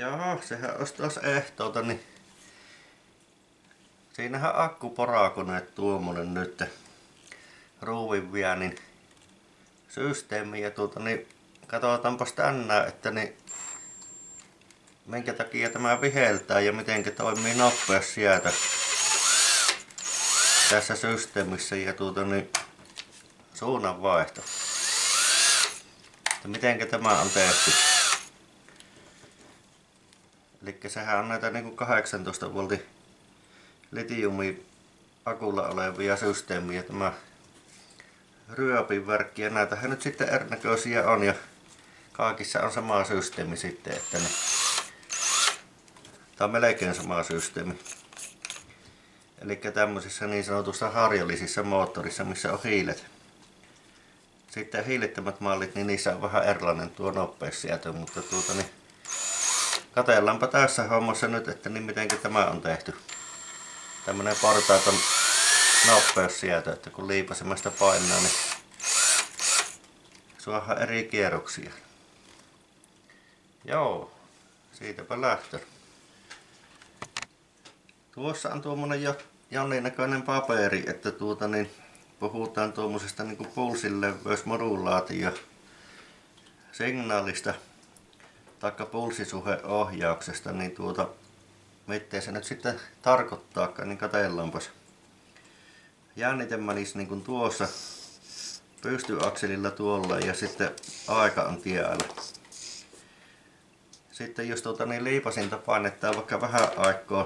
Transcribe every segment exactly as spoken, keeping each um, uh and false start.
Joo, sehän olisi taas ehtoota, niin siinähän akkuporakone tuommoinen nyt ruuvinvienin systeemi ja tuota niin katsotaanpas tänään, että niin minkä takia tämä viheltää ja miten toimii nopeussäätö tässä systeemissä ja tuota niin suunnanvaihto. Että miten tämä on tehty. Eli sehän on näitä niin kuin kahdeksantoista voltin litiumi akulla olevia systeemiä. Tämä ryöpinverkki ja näitähän nyt sitten erinäköisiä on ja kaikissa on sama systeemi sitten, että ne, tämä on melkein sama systeemi. Eli tämmöisissä niin sanotussa harjallisissa moottorissa, missä on hiilet. Sitten hiilettömät mallit, niin niissä on vähän erilainen tuo nopeussäätö, mutta tuota niin katsellaanpa tässä hommassa nyt, että niin mitenkä tämä on tehty. Tämmönen portaaton nopeussäätö, että kun liipasemasta painaa, niin saadaan eri kierroksia. Joo, siitäpä lähtö. Tuossa on tuommoinen jo jonnin näköinen paperi, että tuota niin puhutaan tuommoisesta niinku pulssinleveysmodulaatio signaalista taikka pulssisuhdeohjauksesta, niin tuota mitä se nyt sitten tarkoittaakaan, niin katsellaanpas. Jännite menisi niin kuin tuossa pystyakselilla tuolla ja sitten aika on tiellä. Sitten jos tuota niin liipasinta painettaa vaikka vähän aikaa,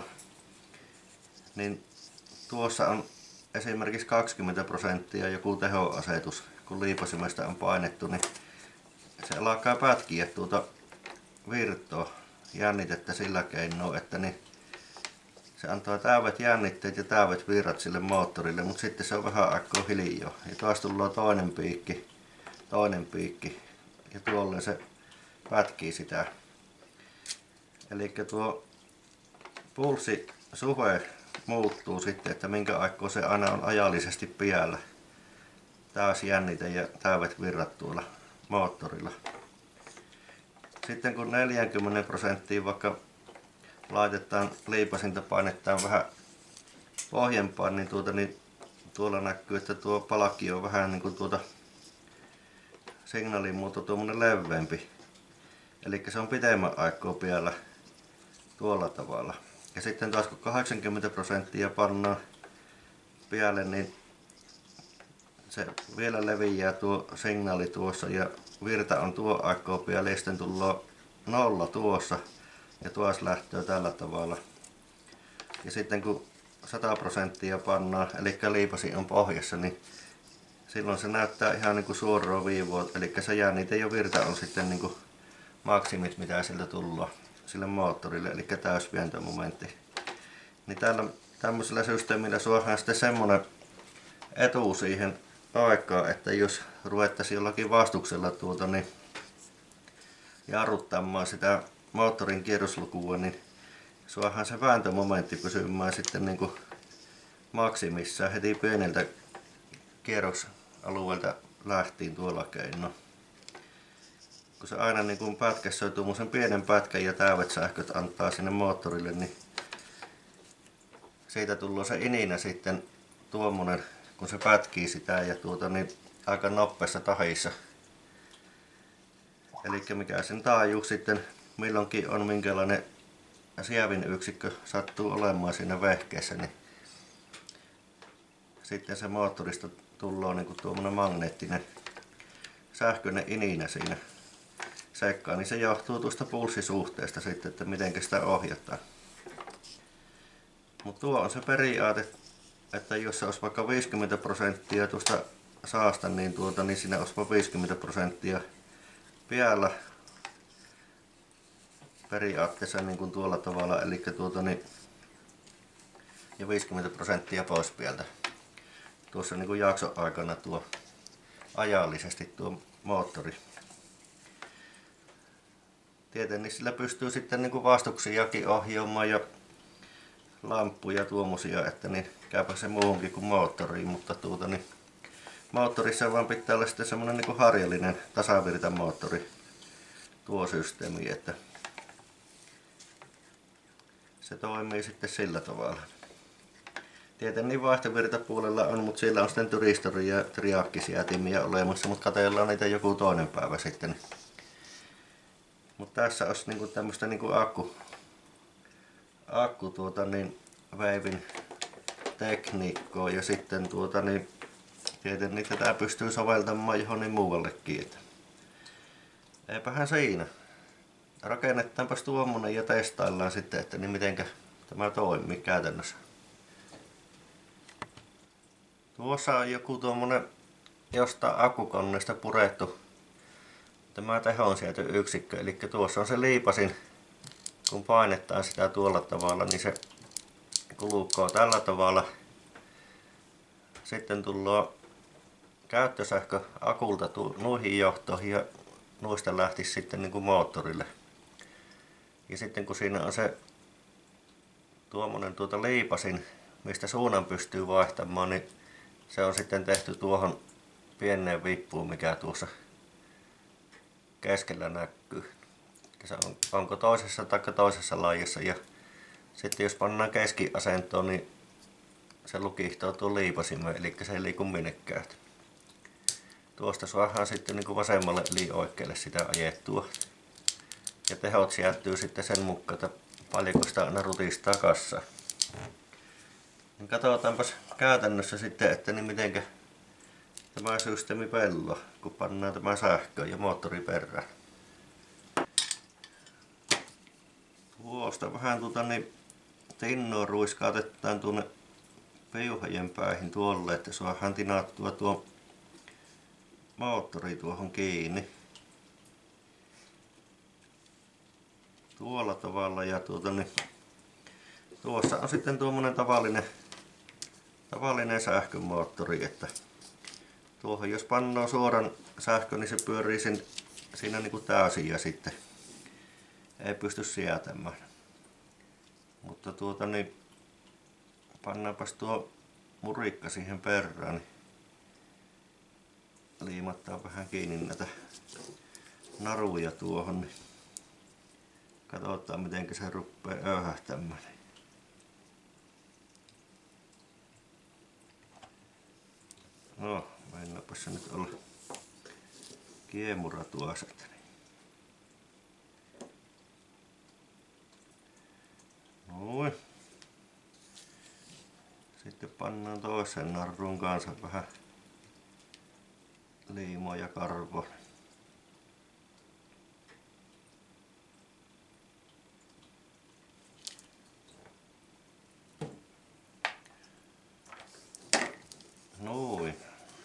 niin tuossa on esimerkiksi kaksikymmentä prosenttia joku tehoasetus. Kun liipasimesta on painettu, niin se alkaa pätkiä tuota virtoa, jännitettä sillä keinoin, että niin se antaa täydet jännitteet ja täydet virrat sille moottorille, mutta sitten se on vähän aikaa hiljaa. Ja taas tulee toinen piikki, toinen piikki ja tuolle se pätkii sitä. Eli tuo pulssisuhde muuttuu sitten, että minkä aikaa se aina on ajallisesti piällä. Taas jännite ja täydet virrat tuolla moottorilla. Sitten kun neljäkymmentä prosenttia vaikka laitetaan liipasinta painettaan vähän pohjempaan, niin, tuota, niin tuolla näkyy, että tuo palakki on vähän niin kuin tuota signaalin muoto tuommoinen leveämpi. Eli se on pitemmän aikaa piellä tuolla tavalla. Ja sitten taas kun kahdeksankymmentä prosenttia pannaan pielle, niin se vielä leviää tuo signaali tuossa ja virta on tuo aikaa pielle ja sitten tulee nolla tuossa. Ja tuossa lähtee tällä tavalla. Ja sitten kun sata prosenttia pannaan, eli liipasi on pohjassa, niin silloin se näyttää ihan niin kuin suoraa viivoa. Eli se jännite ja virta on sitten niin kuin maksimit, mitä siltä tullaan sille moottorille, eli täysvientomomentti. Niin tällä tämmöisellä systeemillä saadaan sitten semmoinen etu siihen aikaan, että jos ruvettaisiin jollakin vastuksella tuota, niin jarruttamaan sitä moottorin kierroslukua, niin saadaan se vääntömomentti pysymään sitten niin kuin maksimissaan heti pieneltä kierrosalueelta lähtien tuolla keinoin. Kun se aina niin kuin pätkässä on tuommoisen pienen pätkän ja täydet sähköt antaa sinne moottorille, niin siitä tulee se ininä sitten tuommoinen, kun se pätkii sitä ja tuota niin aika nopeassa tahissa. Eli mikä sen taajuus sitten milloinkin on, minkälainen sievin yksikkö sattuu olemaan siinä vehkeessä, niin sitten se moottorista tulee niin kuin tuommoinen magneettinen sähköinen ininä siinä sekkaan, niin se johtuu tuosta pulssisuhteesta sitten, että miten sitä ohjataan. Mutta tuo on se periaate, että jos se olisi vaikka viisikymmentä prosenttia tuosta saasta, niin, tuota, niin siinä olisi viisikymmentä prosenttia piällä periaatteessa niin kuin tuolla tavalla, eli tuota, niin, ja viisikymmentä prosenttia pois pieltä. Tuossa niin kuin jakson aikana tuo ajallisesti tuo moottori. Tietenkin sillä pystyy sitten niin kuin vastuksiakin ohjaamaan ja lamppuja tuommoisia, että niin käypä se muuhunkin kuin moottoriin, mutta tuota niin moottorissa vaan pitää olla sitten semmoinen niin kuin harjallinen tasavirtamoottori tuo systeemi, että se toimii sitten sillä tavalla. Tietenkin vaihtovirtapuolella on, mutta siellä on sitten tyristori- ja triakkisjäätimiä olemassa, mutta katsellaan niitä joku toinen päivä sitten. Mutta tässä olisi niinku tämmöistä niinku akku, akku tuota niin, veivin tekniikkoa ja sitten tuota niin, tietenkin tätä pystyy soveltamaan johonkin muuallekin. Että eipähän siinä. Rakennetaanpas tuommoinen ja testaillaan sitten, että niin mitenkä tämä toimii käytännössä. Tuossa on joku tuommoinen jostain akkukoneesta purettu tämä tehonsietöyksikkö, eli tuossa on se liipasin. Kun painetaan sitä tuolla tavalla, niin se kulukoo tällä tavalla. Sitten tulee käyttösähkö akulta nuihin johtoihin ja nuista lähtisi sitten niin kuin moottorille. Ja sitten kun siinä on se tuommoinen tuota liipasin, mistä suunnan pystyy vaihtamaan, niin se on sitten tehty tuohon pieneen vippuun, mikä tuossa keskellä näkyy. Se on, onko toisessa tai toisessa laajassa. Ja sitten jos pannaan keskiasentoon, niin se lukihtoo tuon liipasimeen, eli se ei liiku minnekään. Tuosta saadaan sitten niin kuin vasemmalle eli oikealle sitä ajettua. Ja tehot siirtyy sitten sen mukaan, että paljonko sitä aina rutistaa kassaan. Niin katsotaanpas käytännössä sitten, että niin mitenkä tämä systeemi pelaa, kun pannaan tämä sähkö ja moottori perään. Tuosta vähän tuota niin tinnoa ruiskautetaan tuonne piuhojen päihin tuolle, että saadaan tinattua tuo moottori tuohon kiinni. Tuolla tavalla ja tuota niin, tuossa on sitten tuommoinen tavallinen, tavallinen sähkömoottori, että tuohon jos pannaan suoran sähkö, niin se pyörii sen, siinä niin kuin täysin ja sitten ei pysty sietämään. Mutta tuota niin, pannaanpas tuo murikka siihen perään, niin liimattaa vähän kiinni näitä naruja tuohon, niin katsotaan miten se rupeaa öyhähtämään. No, mennäänpä se nyt olla kiemura tuossa. Noin. Sitten pannaan toisen narrun kanssa vähän liimoa ja karvoa. Noin.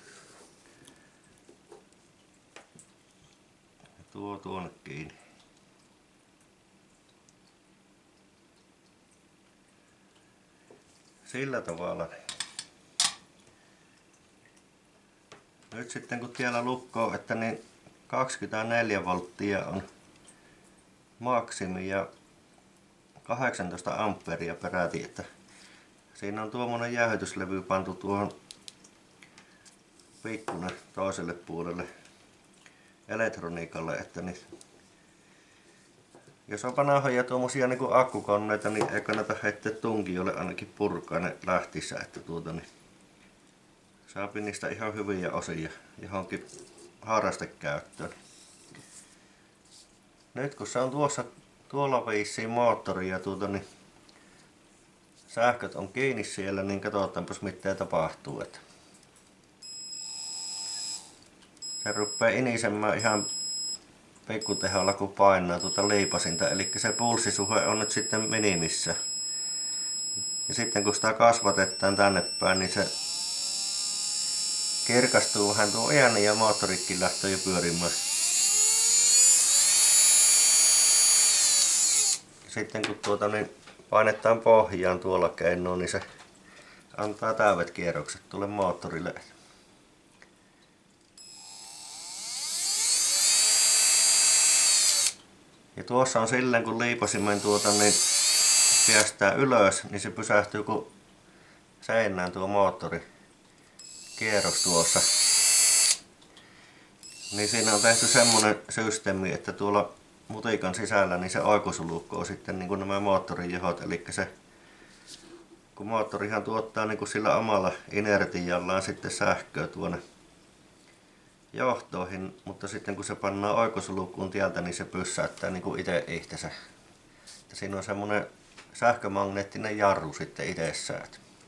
Ja tuo tuonne kiinni. Sillä tavalla. Nyt sitten kun tiellä lukee, että niin kaksikymmentäneljä volttia on maksimi ja kahdeksantoista amperia peräti, että siinä on tuommoinen jäähytyslevy pantu tuohon pikkunen toiselle puolelle elektroniikalle, että niin jos on vanhoja tuommoisia niin kuin akkukoneita, niin ei kannata heittää tunkijoille ainakin purkaa ne lähtissä, että tuota niin saapi niistä ihan hyviä osia johonkin harrastekäyttöön. Nyt kun se on tuossa tuolla viisiin moottori ja tuota niin sähköt on kiinni siellä, niin katsotaanpas mitä tapahtuu. Että se rupeaa inisemään ihan pikkuteholla kun painaa tuota liipasinta, eli se pulssisuhe on nyt sitten minimissä. Ja sitten kun sitä kasvatetaan tänne päin, niin se kirkastuu vähän tuo ääni ja moottorikin lähtee jo pyörimään. Sitten kun tuota niin painetaan pohjaan tuolla keinoin, niin se antaa täydet kierrokset tuolle moottorille. Ja tuossa on silleen kun liipasimen tuota niin päästää ylös, niin se pysähtyy kun seinään tuo moottori kierros tuossa. Niin siinä on tehty semmonen systeemi, että tuolla mutikan sisällä, niin se oikosulukko on sitten niin kuin nämä moottorijehot, eli se kun moottorihan tuottaa niin kuin sillä omalla inertiallaan sitten sähköä tuonne johtoihin, mutta sitten kun se pannaan oikosulukkuun tieltä, niin se pyssäyttää niin kuin itse itsensä. Siinä on semmoinen sähkömagneettinen jarru sitten itsessään.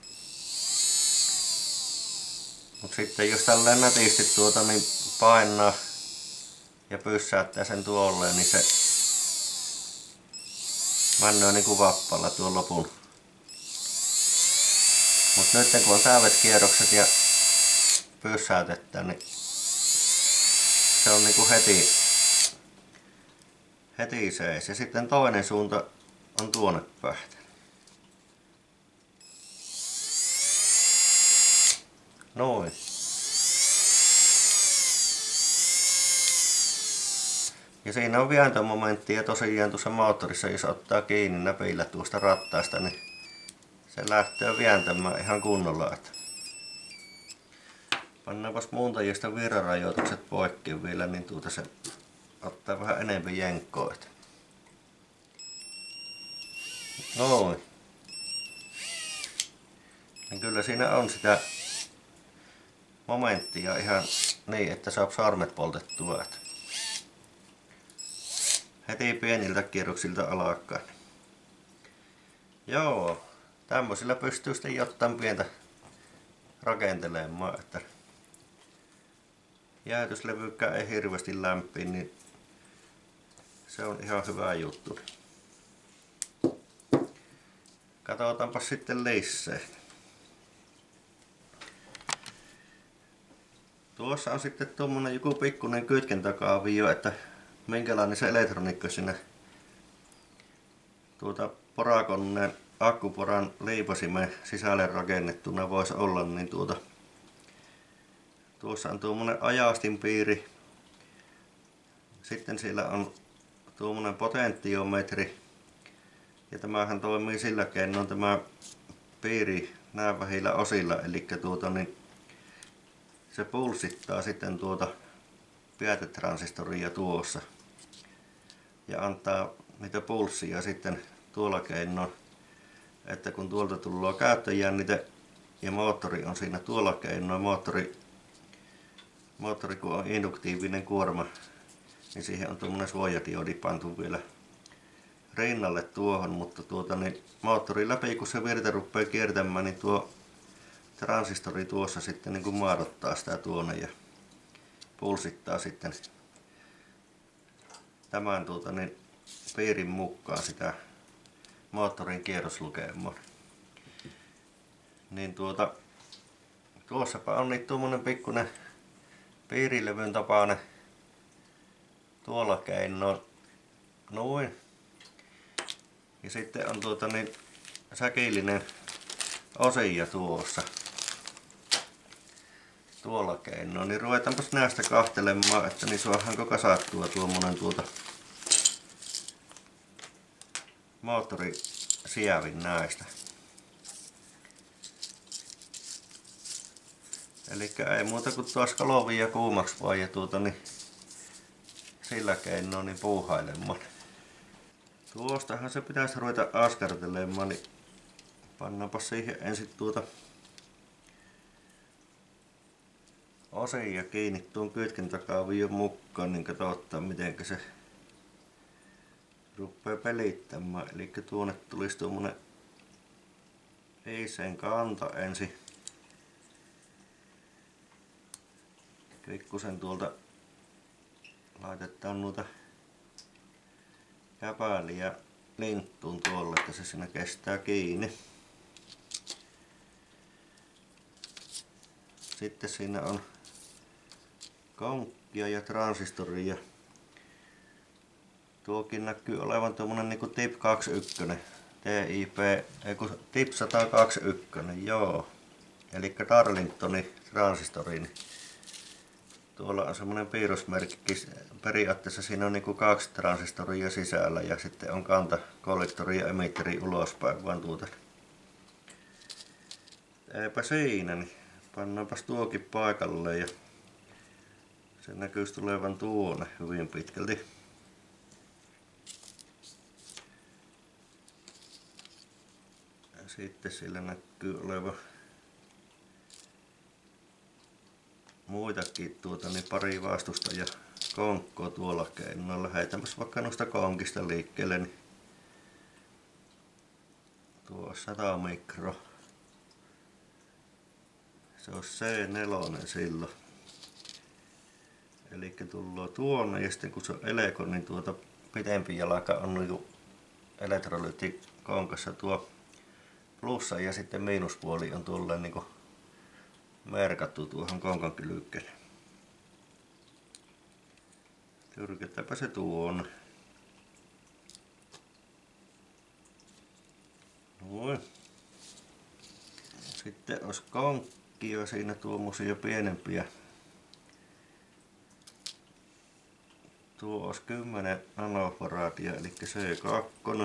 Mutta sitten jos tälleen nätisti tuota niin painaa ja pyssäyttää sen tuolleen, niin se männöö niin kuin vappalla tuon lopun. Mutta nyt kun on täydet kierrokset ja pyssäytetään, niin se on niin kuin heti, heti seis. Ja sitten toinen suunta on tuonne päin. Noin. Ja siinä on vääntömomentti ja tosiaan tuossa moottorissa, jos ottaa kiinni näpillä tuosta rattaasta, niin se lähtee vääntämään ihan kunnolla. Pannaanpas muuntajista virrarajoitukset poikki vielä, niin tuota se ottaa vähän enemmän jenkkoa. Noin. Ja kyllä siinä on sitä momenttia ihan niin, että saa sormet poltettua. Heti pieniltä kierroksilta alkaa. Joo, tämmöisillä pystyy sitten jotain pientä rakentelemaan, että jäähdytyslevykkää ei hirveästi lämpiä, niin se on ihan hyvä juttu. Katsotaanpa sitten lisää. Tuossa on sitten tuommoinen joku pikkuinen kytkentäkaavio, että minkälainen se elektroniikka sinne tuota porakoneen akkuporan liipasimen sisälle rakennettuna voisi olla, niin tuota tuossa on tuommoinen ajastinpiiri. Sitten siellä on tuommoinen potentiometri. Ja tämähän toimii sillä keinoin tämä piiri näin vähillä osilla, eli tuota niin se pulssittaa sitten tuota päätetransistoria tuossa ja antaa niitä pulssia sitten tuolla keinoin, että kun tuolta tulee käyttöjännite ja moottori on siinä tuolla keinoin, moottori, moottori kun on induktiivinen kuorma, niin siihen on tuommoinen suojadiodi pantu vielä rinnalle tuohon, mutta tuota niin moottori läpi kun se virta rupeaa kiertämään, niin tuo transistori tuossa sitten niin kuin maadottaa sitä tuonne ja pulssittaa sitten tämän tuota niin piirin mukaan sitä moottorin kierroslukemaa. Niin tuota tuossapa on niin tuommoinen pikkuinen piirilevyn tapainen tuolla keinoin noin. Ja sitten on tuota niin säkillinen osia tuossa tuolla keinoin, niin ruvetaanpas näistä kahtelemaan, että niin saadaanko kasattua tuommoinen tuota moottorisiävin näistä. Elikkä ei muuta kuin tuossa kalovia kuumaksi vaan ja tuota niin sillä keinoin niin puuhailemaan. Tuostahan se pitäisi ruveta askartelemaan, niin pannaanpa siihen ensin tuota osia kiinni tuon kytkentäkaavion mukaan, niin katsotaan miten se rupeaa pelittämään. Eli tuonne tulisi tuommoinen eiseen kanta ensin. Pikkusen tuolta laitetaan noita käpäliä linttuun tuolle, että se siinä kestää kiinni. Sitten siinä on konkkia ja transistoria. Tuokin näkyy olevan tuommoinen niinku tip kaksikymmentäyksi, T I P, ei kun tip sata kaksikymmentäyksi, joo. Eli Darlingtonin transistori. Niin tuolla on semmoinen piirrosmerkki. Periaatteessa siinä on niinku kaksi transistoria sisällä ja sitten on kanta, kollektori ja emitteri ulospäin vaan tuota. Eipä siinä, niin pannaanpas tuokin paikalle ja se näkyisi tulevan tuonne hyvin pitkälti. Sitten sillä näkyy olevan muitakin tuota, niin pari vastusta ja konkkoa tuolla keinoilla. Heitämässä vaikka noista konkista liikkeelle, niin tuo on sata mikro. Se on C neljä silloin. Eli tullaan tuonne ja sitten kun se on elekon, niin tuota pitempi jalka on niinku elektrolyyttikonkassa tuo plussa ja sitten miinuspuoli on tuolla niinku merkattu tuohon konkan kylkeen. Tyrkätäpä se tuonne. Noin. Sitten olisi konkkia siinä tuommoisia pienempiä. Tuo olisi kymmenen nanofaraadia eli C kaksi.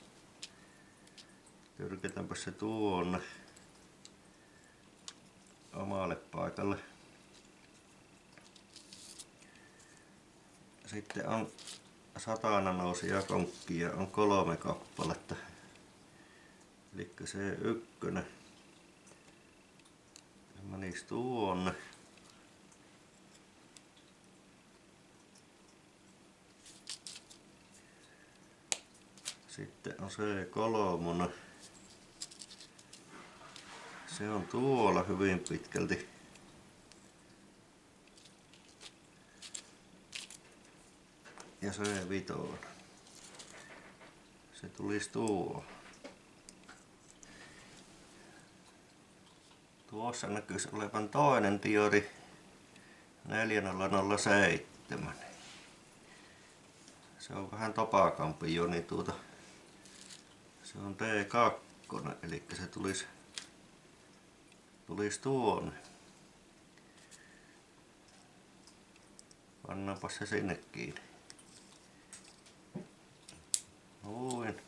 Tyrkätäänpä se tuonne omalle paikalle. Sitten on sata nanoisia konkkia, on kolme kappaletta. Eli C yksi. Se menisi tuonne. Sitten on C kolme. Se on tuolla hyvin pitkälti. Ja C viisi. Se tulisi tuo. Tuossa näkyisi olevan toinen diodi neljä nolla nolla seitsemän. Se on vähän topakampi jo, niin tuota, se on D kaksi, eli se tulisi, tulisi tuonne. Pannaanpa se sinne kiinni. Noin.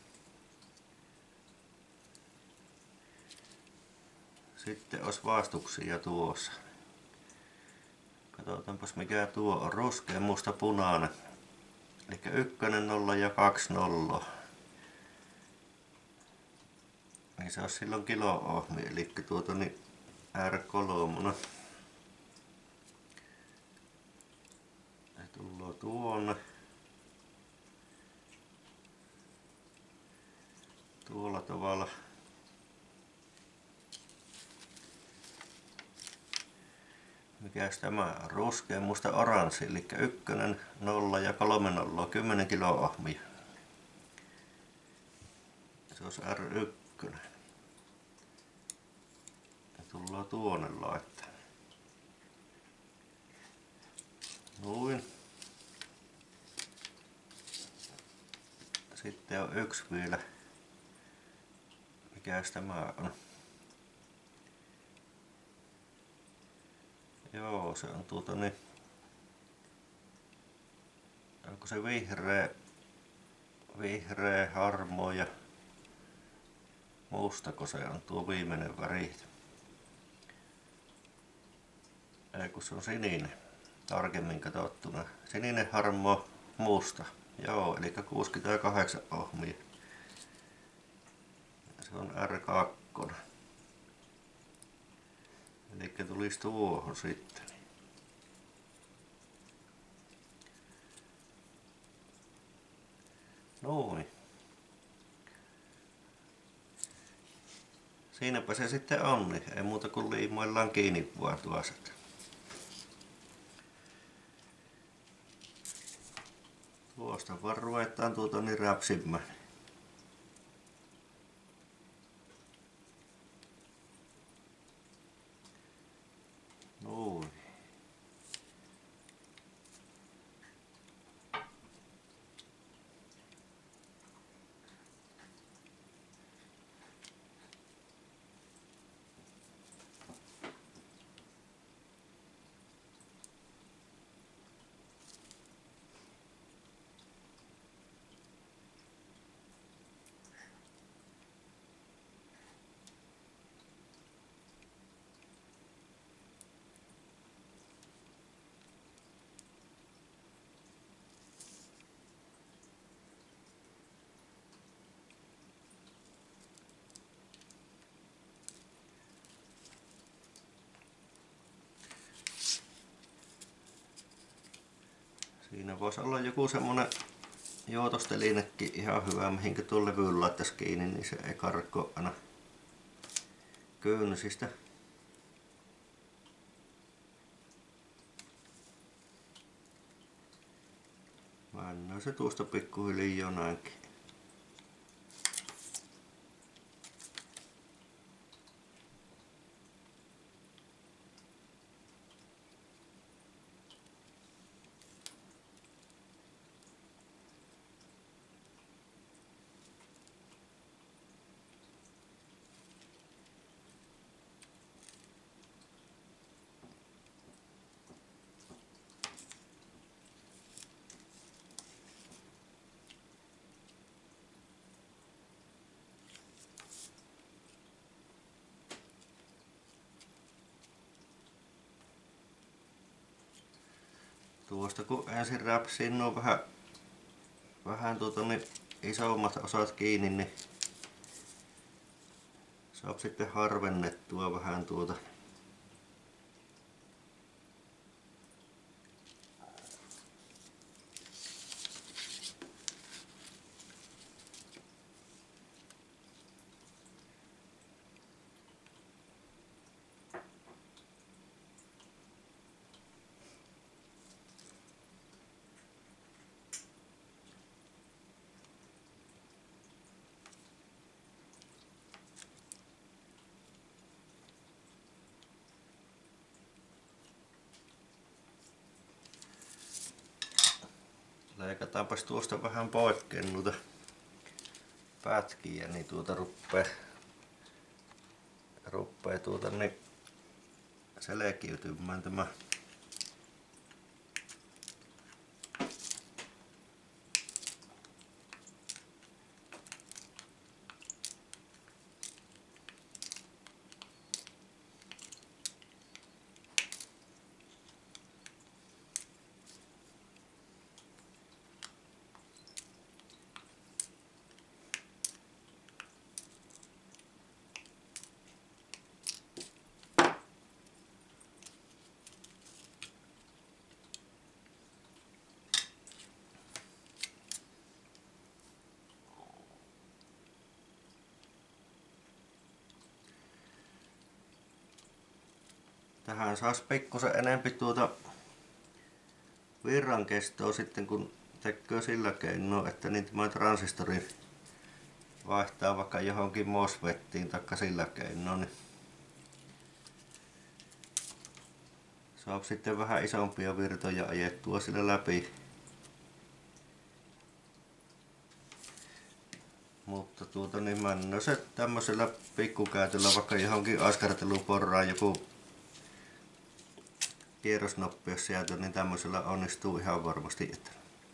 Sitten olisi vastuksia tuossa. Katsotaanpas mikä tuo on. Ruskea, musta, punainen. Eli ykkönen nolla ja kaksi nolla. Niin se olisi silloin kilo-ohmi, eli tuota niin R kolme. Se tulee tuonne. Tuolla tavalla. Mikäs tämä on? Ruskea, musta, oranssi, eli ykkönen, nolla ja kolme nolla, kymmenen kilo-ohmia. Se olisi R yksi. Ja tullaan tuonne laittaa. Noin. Sitten on yksi vielä. Mikäs tämä on? Joo, se on tuota niin. Onko se vihreä, vihreä, harmaa ja mustako se on tuo viimeinen väri? Ei kun se on sininen, tarkemmin katsottuna. Sininen, harmaa, musta. Joo, eli kuusikymmentäkahdeksan ohmia. Se on R kaksi. Eli tulisi tuohon sitten. Noin. Siinäpä se sitten on, niin ei muuta kuin liimoillaan kiinni vaan tuossa. Tuosta vaan ruvetaan tuota niin räpsimään. Noin. Siinä voisi olla joku semmonen juotostelinekin ihan hyvä, mihinkä tuon levyyn laittaisi kiinni, niin se ei karkko aina kynsistä. Mennään se tuosta pikkuhiljaa näinkin. Tuosta kun ensin räpsiin nuo vähän, vähän tuota niin isommat osat kiinni, niin saa sitten harvennettua vähän tuota. Leikataanpas tuosta vähän poikkeen noita pätkiä, niin tuota ruppee, ruppee tuota niin selkiytymään tämä. Tähän saisi pikkusen enempi tuota virran kestoa sitten kun tekee sillä keinoin, että niin tämä transistori vaihtaa vaikka johonkin MOSFETtiin taikka sillä keinoin, niin saa sitten vähän isompia virtoja ajettua sillä läpi. Mutta tuota niin mennään se tämmöisellä pikkukäytöllä vaikka johonkin askarteluporraan joku kierrosnoppeus sieltä, niin tämmöisellä onnistuu ihan varmasti. Että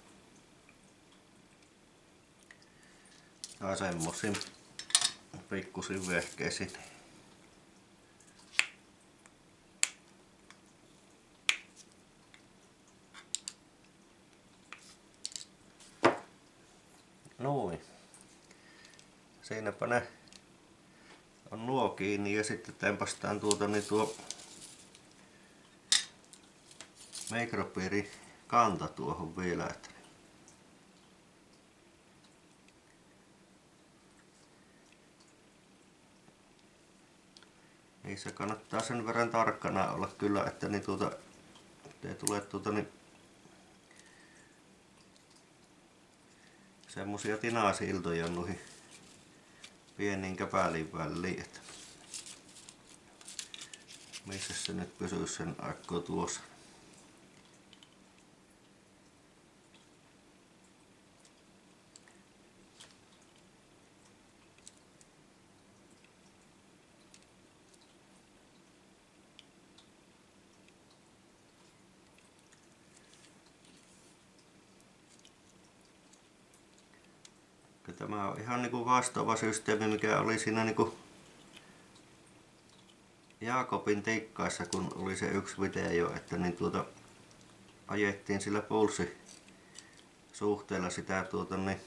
tai semmosin pikkusin vehkeisiin. Noin. Siinäpä ne on nuo kiinni ja sitten tempastaan tuota niin tuo mikropiiri kanta tuohon vielä. Että niissä kannattaa sen verran tarkkana olla kyllä, että niin tuota, ei tule tuota niin semmosia tinasiltoja noihin pieniin käpäliin väliin, että missä se nyt pysyy sen aikaa tuossa. Tämä on ihan niinku vastaava systeemi, mikä oli siinä niinku Jaakobin tikkaissa, kun oli se yksi video, että niin tuota ajettiin sillä pulssisuhteella sitä tuota niin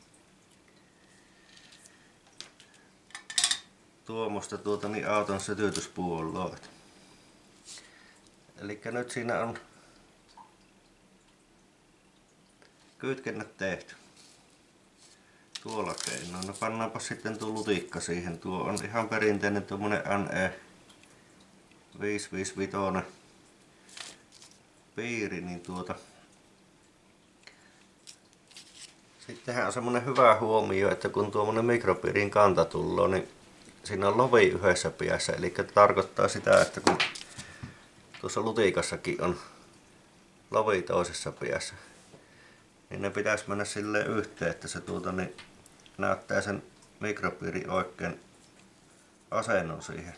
tuommoista tuota niin auton sytytyspuolloa. Elikkä nyt siinä on kytkennät tehty. Tuolla keinoin. No pannaanpa sitten tuo lutikka siihen. Tuo on ihan perinteinen tuommoinen N E viisi viisi viisi piiri, niin tuota. Sittenhän on semmonen hyvä huomio, että kun tuommoinen mikropiirin kanta tulee, niin siinä on lovi yhdessä päässä. Eli tarkoittaa sitä, että kun tuossa lutikassakin on lovi toisessa päässä, niin ne pitäisi mennä silleen yhteen, että se tuota niin näyttää sen mikropiirin oikein asennon siihen.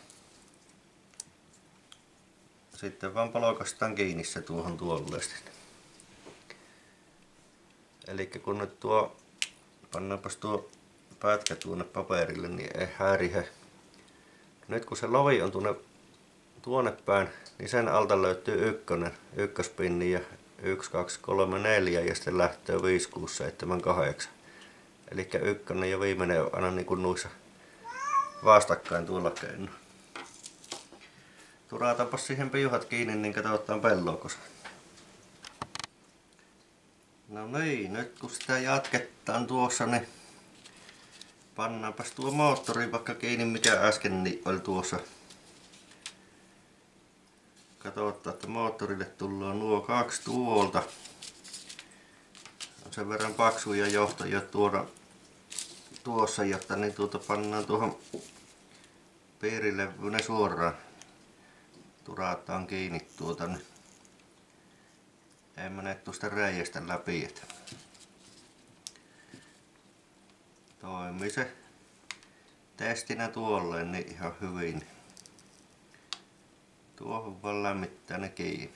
Sitten vaan polkaistaan kiinni se tuohon tuollaisesti. Eli kun nyt tuo, pannaanpas tuo pätkä tuonne paperille, niin ei häirihe. Nyt kun se lovi on tuonne tuonne päin, niin sen alta löytyy ykkönen, ykköspinni ja yksi, kaksi, kolme, neljä ja sitten lähtee viisi, kuusi, seitsemän, kahdeksan. Eli ykkönen ja viimeinen on aina niin kuin noissa vastakkain tuolla keinoin. Turataanpa siihen piuhat kiinni, niin katsotaan pellokossa. No niin, nyt kun sitä jatketaan tuossa, niin pannaanpas tuo moottori vaikka kiinni, mikä äsken niin oli tuossa. Katsotaan, että moottorille tullaan nuo kaksi tuolta. On sen verran paksuja johtoja tuoda tuossa, jotta niin tuota pannaan tuohon piirilevyyn suoraan. Turataan kiinni tuota, niin ei mene tuosta reiästä läpi. Että toimii se testinä tuolleen niin ihan hyvin. Tuohon vaan lämmittää ne kiinni.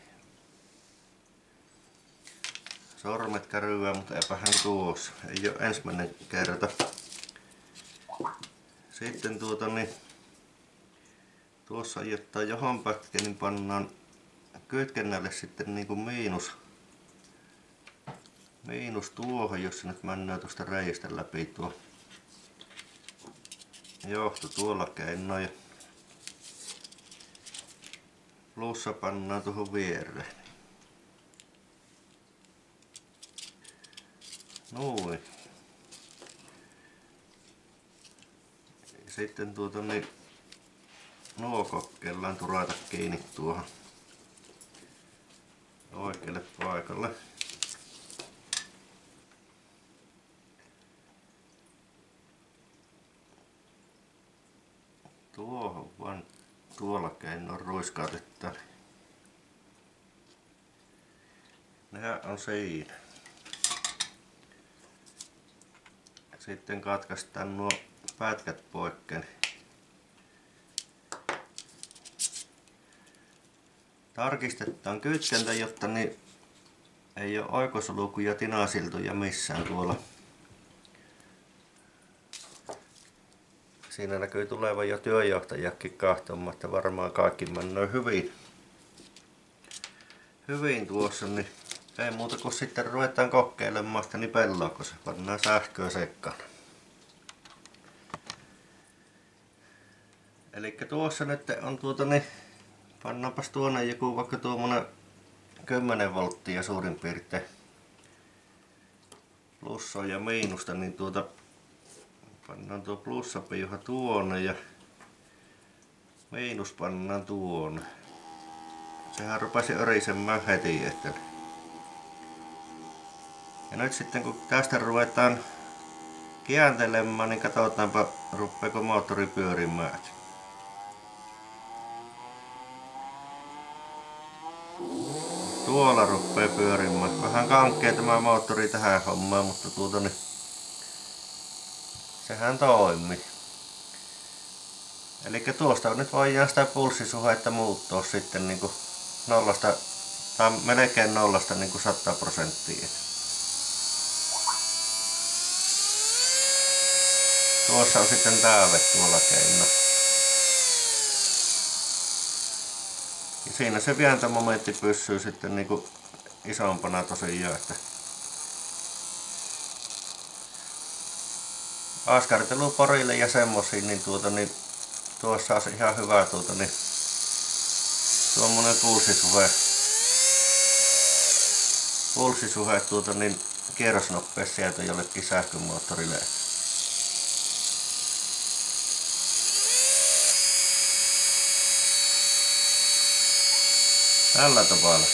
Sormet kärryää, mutta eipähän tuossa. Ei ole ensimmäinen kerta. Sitten tuota niin tuossa ajettaa johon pätkä, niin pannaan kytkennälle sitten niin kuin miinus. Miinus tuohon, jos se nyt mennään tuosta reiästä läpi tuo johto tuolla keinoin. Plussa pannaan tuohon viereen. Noin. Sitten tuota niin nuo kokeillaan turata kiinni tuohon oikealle paikalle. Tuohon vaan tuolla keinoin ruiskautetaan. Nehän on siinä. Sitten katkaistaan nuo pätkät poikkeen. Tarkistetaan kytkentä, jotta niin ei ole oikosulkuja tinasiltoja missään tuolla. Siinä näkyy tulevan jo työjohtajakin kahtomaan, että varmaan kaikki menee hyvin. Hyvin tuossa, niin ei muuta kuin sitten ruvetaan kokeilemaan sitä niin pelloa, kun se pannaan sähköä sekaan. Eli tuossa nyt on tuota niin, pannaanpas tuonne joku vaikka tuommoinen kymmenen volttia suurin piirtein plussaa ja miinusta, niin tuota pannaan tuo plussapiuha tuonne ja miinus pannaan tuonne. Sehän rupesi örisemään heti, että ja nyt sitten kun tästä ruvetaan kääntelemään, niin katsotaanpa rupeeko moottori pyörimään. Tuolla rupeaa pyörimään. Vähän kankkee tämä moottori tähän hommaan, mutta tuota niin sehän toimii. Eli tuosta nyt voidaan sitä pulssisuhdetta muuttaa sitten niin kuin nollasta tai melkein nollasta niin kuin sata prosenttia. Tuossa on sitten täyve tuolla keino. Ja siinä se vääntömomentti pysyy sitten niin kuin isompana tosiaan. Että askarteluporille ja semmosiin, niin, tuota, niin tuossa on ihan hyvä tuota, niin tuommoinen pulssisuhe, pulssisuhe tuota, niin kierrosnopeussäätö jollekin sähkömoottorille. Tällä tavalla.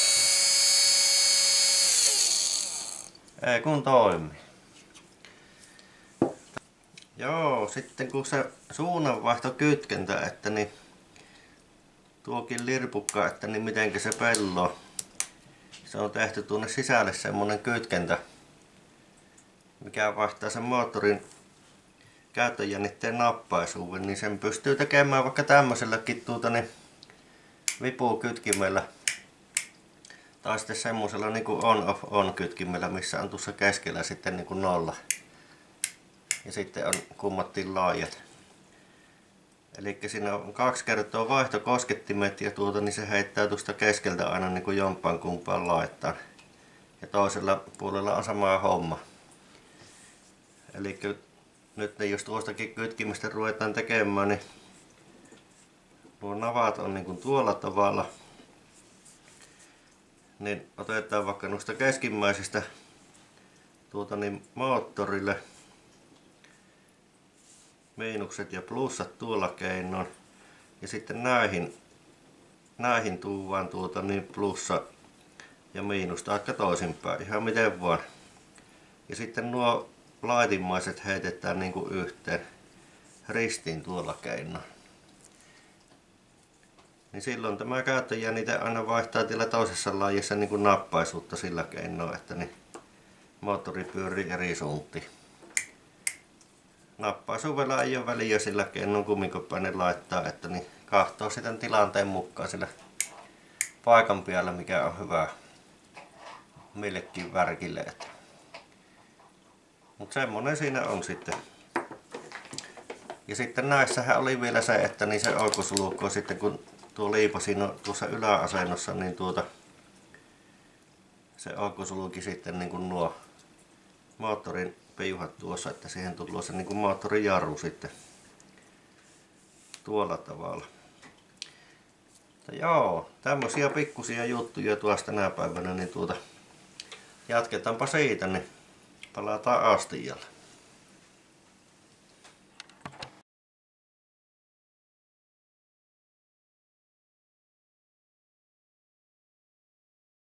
Ei kun toimii. Joo, sitten kun se suunnanvaihtokytkentä, että niin tuokin lirpukka, että niin mitenkä se pelloo. Se on tehty tuonne sisälle semmonen kytkentä, mikä vaihtaa sen moottorin käyttöjännitteen nappaisuuden, niin sen pystyy tekemään vaikka tämmöiselläkin tuota niin vipukytkimellä. Tai sitten semmosella niinku on-off-on kytkimellä, missä on tuossa keskellä sitten niinku nolla. Ja sitten on kummatkin laajat. Eli siinä on kaksi kertaa vaihtokoskettimet ja tuota, niin se heittää tuosta keskeltä aina niin kuin jompaan kumpaan laittaan. Ja toisella puolella on sama homma. Eli nyt jos tuostakin kytkimistä ruvetaan tekemään, niin nuo navat on niin kuin tuolla tavalla. Niin otetaan vaikka noista keskimmäisistä tuota niin moottorille miinukset ja plussat tuolla keinoin. Ja sitten näihin, näihin tuodaan tuota niin plussa ja miinus taikka toisinpäin, ihan miten vaan. Ja sitten nuo laitimmaiset heitetään niin kuin yhteen ristiin tuolla keinoin. Niin silloin tämä käyttöjännite aina vaihtaa tällä toisessa lajissa niin kuin nappaisuutta sillä keinoin, että niin moottori pyörii eri suuntiin. Nappaisuudella ei ole väliä sillä keinoin kumminkopäinen laittaa, että niin kahtoo sitten tilanteen mukaan sillä paikan päällä, mikä on hyvä millekin värkille. Mutta semmonen siinä on sitten. Ja sitten näissähän oli vielä se, että niin se oikosulku sitten kun tuo liipa siinä on tuossa yläasennossa, niin tuota se oikosulki sitten niin kuin nuo moottorin piuhat tuossa, että siihen tulee se niin kuin moottorin jarru sitten tuolla tavalla. Mutta joo, tämmöisiä pikkusia juttuja tuosta tänä päivänä, niin tuota jatketaanpa siitä, niin palataan astialle.